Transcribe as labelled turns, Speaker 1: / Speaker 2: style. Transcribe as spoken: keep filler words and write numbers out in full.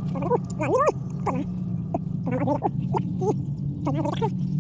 Speaker 1: Làm như thôi. Còn là. Còn làm gì vậy? Còn làm gì vậy?